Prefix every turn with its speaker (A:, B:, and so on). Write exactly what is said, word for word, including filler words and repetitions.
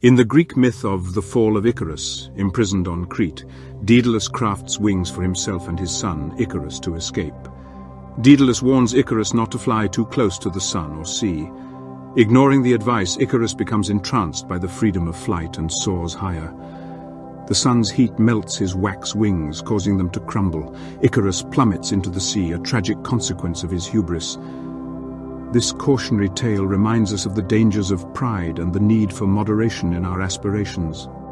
A: In the Greek myth of the fall of Icarus, imprisoned on Crete, Daedalus crafts wings for himself and his son, Icarus, to escape. Daedalus warns Icarus not to fly too close to the sun or sea. Ignoring the advice, Icarus becomes entranced by the freedom of flight and soars higher. The sun's heat melts his wax wings, causing them to crumble. Icarus plummets into the sea, a tragic consequence of his hubris. This cautionary tale reminds us of the dangers of pride and the need for moderation in our aspirations.